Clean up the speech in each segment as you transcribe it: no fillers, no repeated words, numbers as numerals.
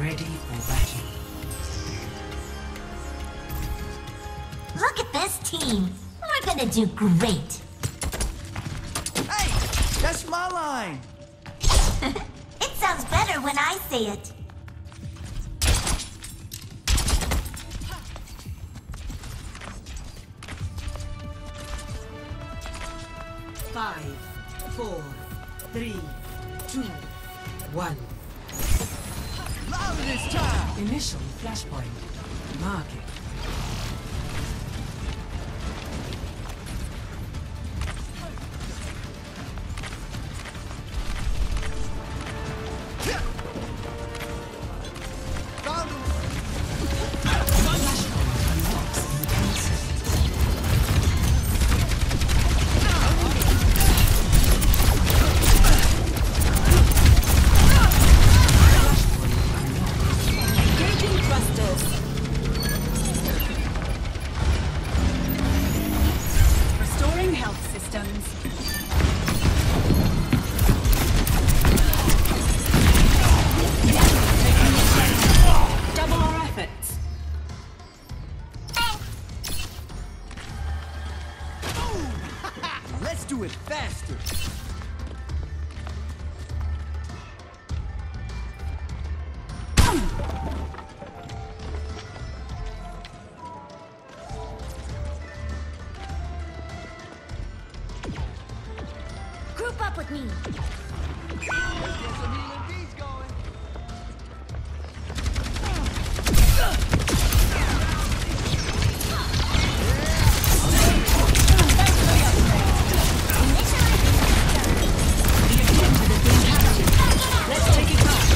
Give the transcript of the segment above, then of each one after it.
Ready for battle. Look at this team. We're gonna do great. Hey, that's my line. It sounds better when I say it. Five, four, three, two, one. Louder this time. Initial flashpoint. Mark it. Found him. Restoring health systems. Double our efforts. Let's do it faster. Group up with me. Get some healing beats going. Let's take it back.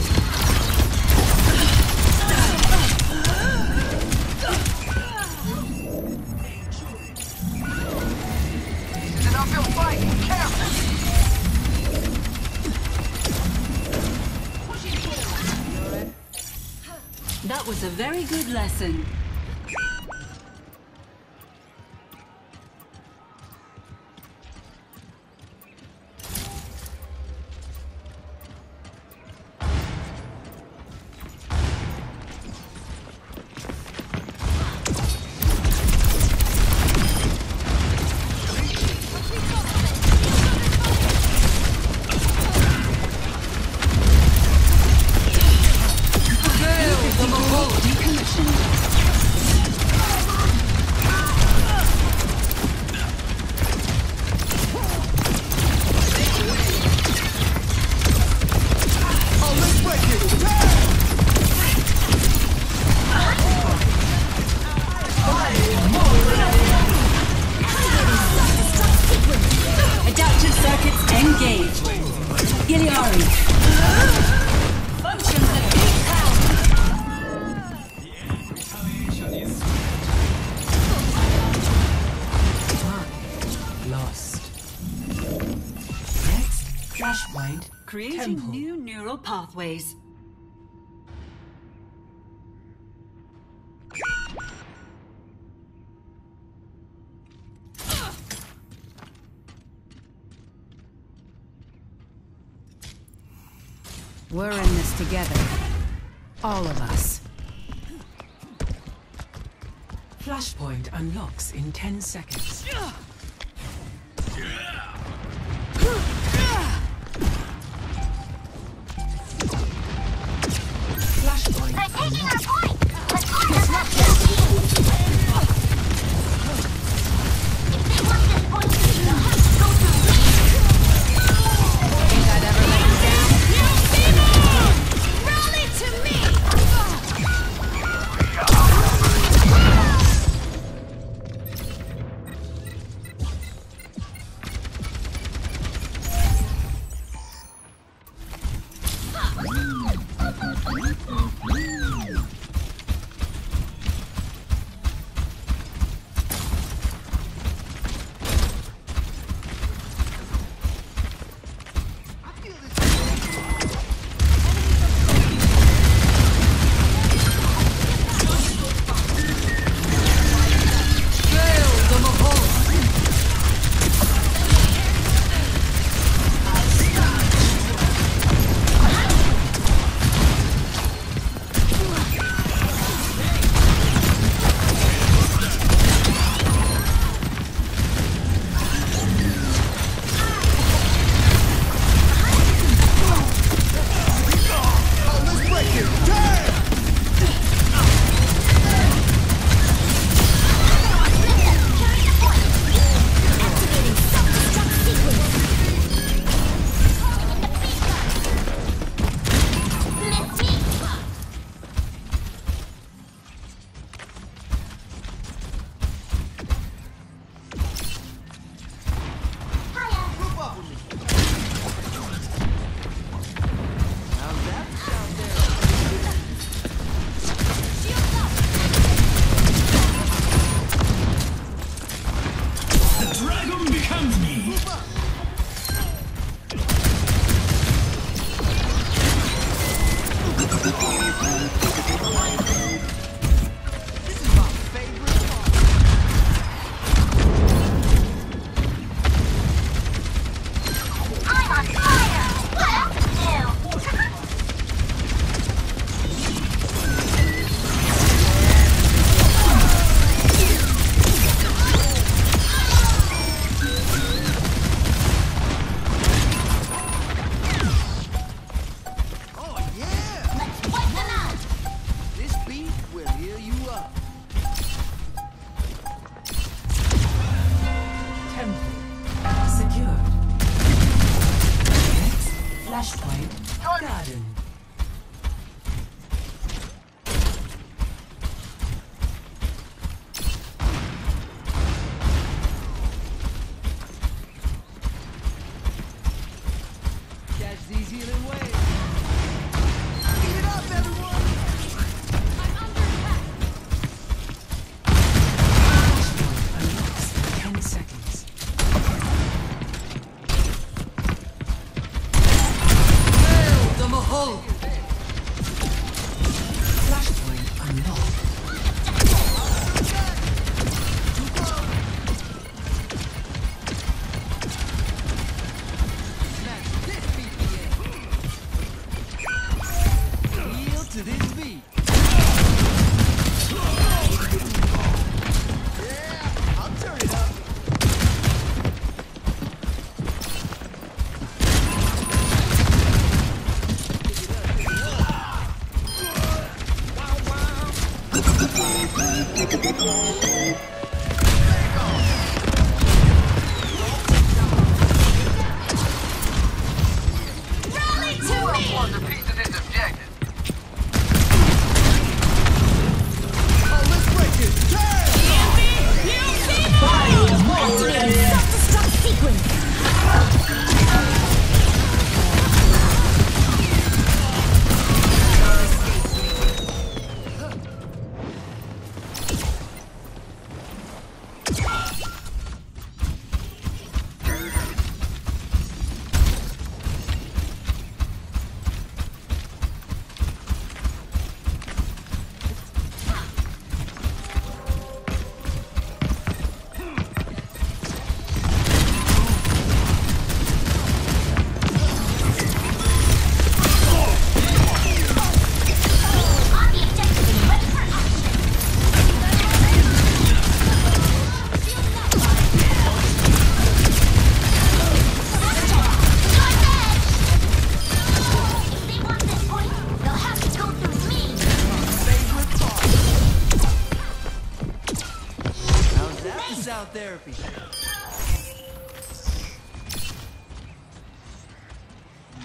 It's an uphill fight. Careful. That was a very good lesson. Adaptive circuits engaged. Giliari. Functions at peak power. Lost. Next, flashpoint. Creating Temple. new neural pathways. We're in this together. All of us. Flashpoint unlocks in 10 seconds. Flashpoint They're taking our unlocked. point. Let's disrupt their team. If they want this point to be the hunt, go through me. Think I'd ever let you down? Rally to me.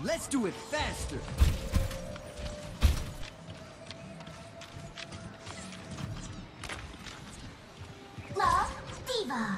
Let's do it faster. Love, Diva.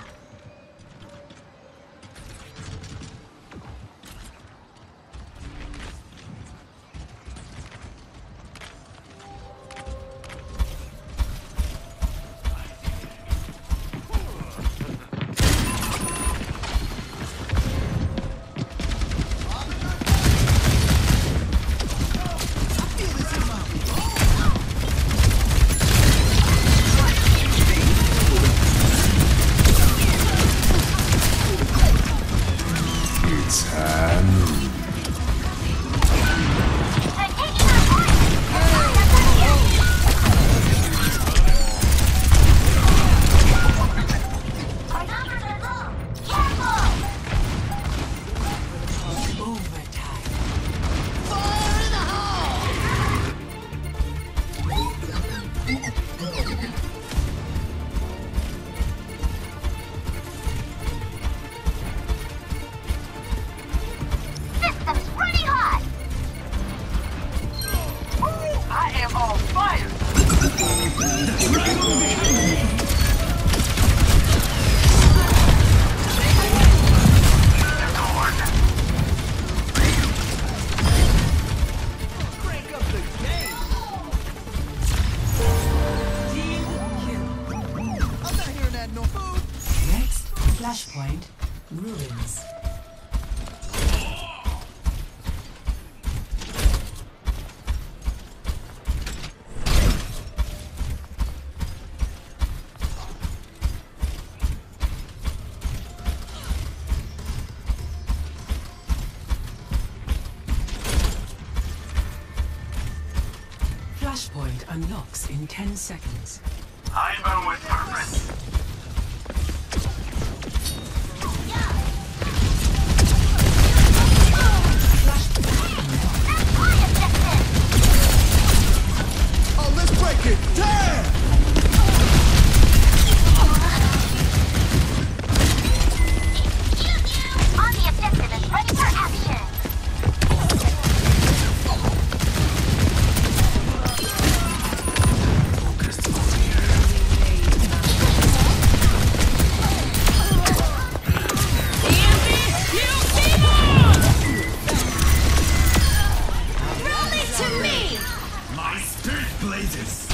Flashpoint ruins. Flashpoint unlocks in 10 seconds. I burn with purpose. Oh, let's break it. Damn! On the objective is ready for action. My spirit blazes.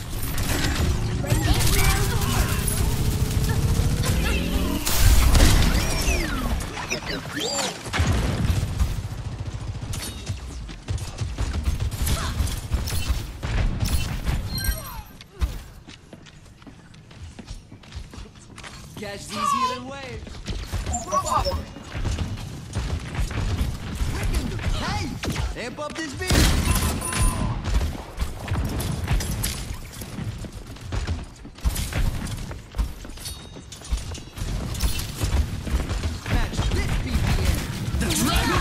Catch these healing waves. Quick in the pace. Amp up this beat. Match this BPM.